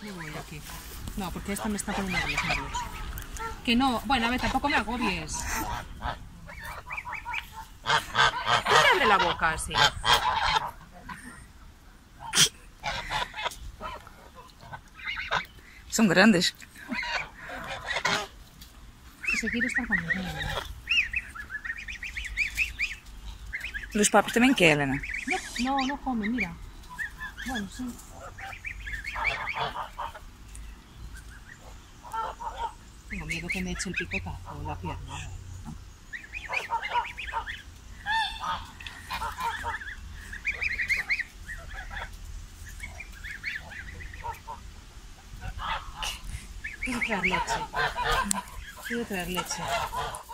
Me voy aquí. No, porque esta me está poniendo nervios. Que no. Bueno, a ver, tampoco me agobies. ¿Por qué abre la boca así? Son grandes. Que se quiere estar conmigo. Los papis también que, Elena. No come, mira. Bueno, sí. Tengo miedo que me eche el picotazo en la pierna. Quiero traer leche.